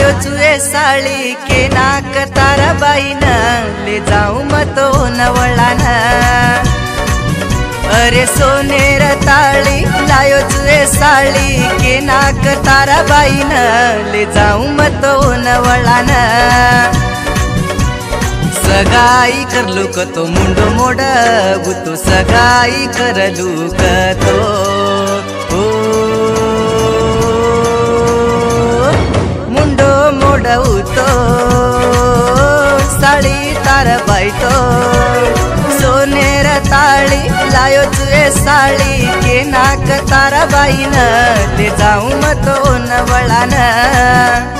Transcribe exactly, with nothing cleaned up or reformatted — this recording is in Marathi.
चुए साड़ी के नाक तारा बाईन ले जाऊं मतो नवळान। अरे सोनेर ताळी लायो चुए साड़ी के नाक तारा बाईन ले जाऊं मतो नवळान। सगाई करलू कतो मुंडो मोड गुतो सगाई करलू कतो ओ मुंडो मोडवतो साड़ी तार बाईतो। सोनेर ताळी लायो चुए साड़ी के नाक तारा बाईन ले जाऊं मतो नवळान।